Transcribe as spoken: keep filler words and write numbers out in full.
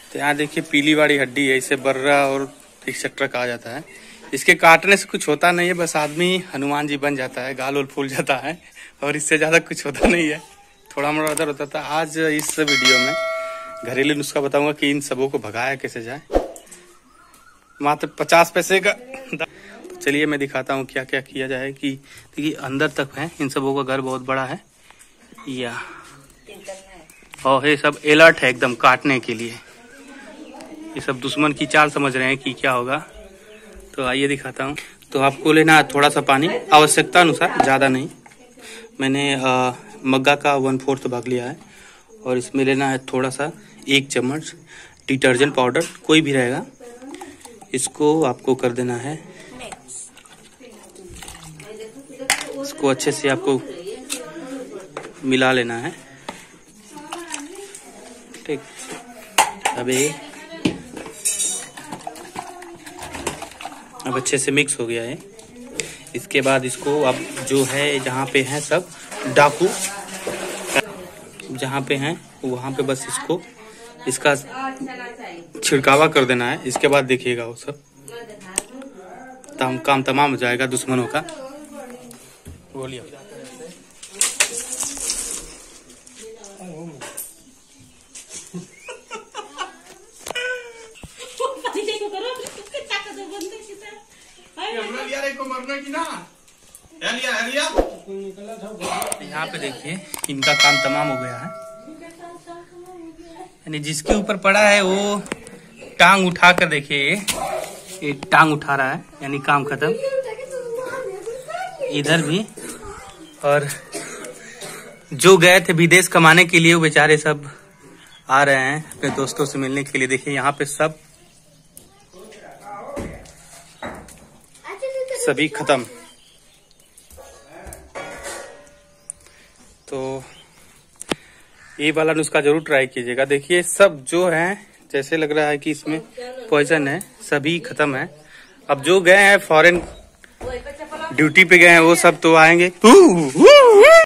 तो यहाँ देखिए पीली वाली हड्डी है, इसे बर्रा और एक्सेट्रा कहा जाता है। इसके काटने से कुछ होता नहीं है, बस आदमी हनुमान जी बन जाता है, गाल उल फूल जाता है और इससे ज्यादा कुछ होता नहीं है, थोड़ा मोड़ा उधर होता था। आज इस वीडियो में घरेलू नुस्खा बताऊंगा कि इन सबों को भगाया कैसे जाए, मात्र पचास पैसे का। तो चलिए मैं दिखाता हूँ क्या क्या किया जाए। कि देखिए अंदर तक है, इन सबों का घर बहुत बड़ा है या और ये सब अलर्ट है एकदम काटने के लिए। ये सब दुश्मन की चाल समझ रहे हैं कि क्या होगा। तो आइए दिखाता हूँ। तो आपको लेना है थोड़ा सा पानी, आवश्यकता अनुसार, ज़्यादा नहीं। मैंने आ, मग्गा का वन फोर्थ भाग लिया है और इसमें लेना है थोड़ा सा एक चम्मच डिटर्जेंट पाउडर, कोई भी रहेगा। इसको आपको कर देना है, इसको अच्छे से आपको मिला लेना है। ठीक, अभी अब अच्छे से मिक्स हो गया है। इसके बाद इसको अब जो है जहाँ पे है सब डाकू, जहाँ पे हैं वहाँ पे बस इसको इसका छिड़कावा कर देना है। इसके बाद देखिएगा वो सब तम, काम तमाम हो जाएगा दुश्मनों का। बोलिए यहाँ पे देखिए इनका काम तमाम हो गया है, यानी जिसके ऊपर पड़ा है वो टांग उठा कर देखिए, ये टांग उठा रहा है, यानी काम खत्म। इधर भी, और जो गए थे विदेश कमाने के लिए वो बेचारे सब आ रहे हैं अपने दोस्तों से मिलने के लिए। देखिए यहाँ पे सब सभी खत्म। तो ये वाला नुस्खा जरूर ट्राई कीजिएगा। देखिए सब जो है, जैसे लग रहा है कि इसमें पॉइजन है, सभी खत्म है। अब जो गए हैं फॉरेन ड्यूटी पे गए हैं वो सब तो आएंगे।